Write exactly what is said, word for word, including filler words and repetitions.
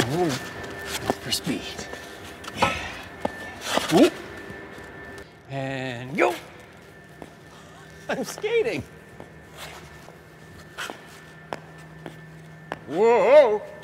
Whoa. For speed. Yeah. Whoop. And go. I'm skating. Whoa.